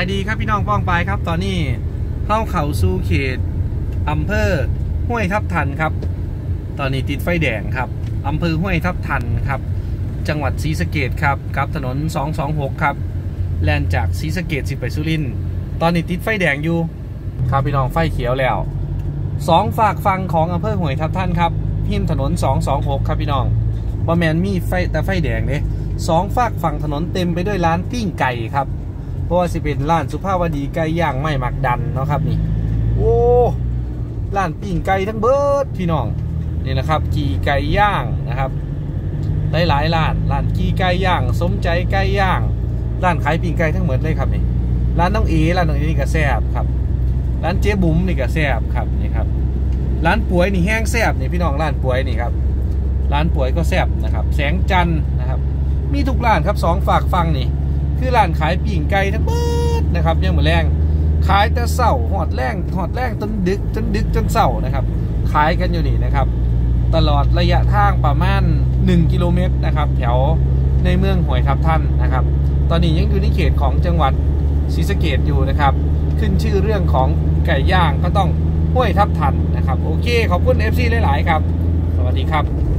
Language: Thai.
ายดีครับพี่น้องป้องไปครับตอนนี้เข้าสู่เขตอำเภอห้วยทับทันครับตอนนี้ติดไฟแดงครับอำเภอห้วยทับทันครับจังหวัดศรีสะเกษครับกับถนน226ครับแล่นจากศรีสะเกษสิไปสุรินทร์ตอนนี้ติดไฟแดงอยู่ครับพี่น้องไฟเขียวแล้ว2ฝากฝั่งของอำเภอห้วยทับทันครับพิมพ์ถนน226ครับพี่น้องบ่แมนมีไฟแต่ไฟแดงเนี่ย2ฝากฝั่งถนนเต็มไปด้วยร้านปิ้งไก่ครับเพราะว่าสิเป็นร้านสุภาพวดีไก่ย่างไม่หมักดันเนาะครับนี่โอ้ร้านปิ้งไก่ทั้งเบิดพี่น้องนี่นะครับกีไก่ย่างนะครับหลายร้านกีไก่ย่างสมใจไก่ย่างร้านขายปิ้งไก่ทั้งหมดเลยครับนี่ร้านน้องเอนี่ก็แซ่บครับร้านเจ๊บุ๋มนี่ก็แซ่บครับนี่ครับร้านป่วยนี่แห้งแซ่บนี่พี่น้องร้านป่วยนี่ครับร้านป่วยก็แซ่บนะครับแสงจันทร์นะครับมีทุกร้านครับ2ฝากฟังนี่คือร้านขายปิ้งไก่ทั้งหมดนะครับยังเหมือนแรงขายแต่เสาหอดแรงจนดึกจนเสานะครับขายกันอยู่นี่นะครับตลอดระยะทางประมาณ1 กิโลเมตรนะครับแถวในเมืองห้วยทับทันนะครับตอนนี้ยังอยู่ในเขตของจังหวัดศรีสะเกษอยู่นะครับขึ้นชื่อเรื่องของไก่ย่างก็ต้องห้วยทับทันนะครับโอเคขอบคุณ FC หลายๆครับสวัสดีครับ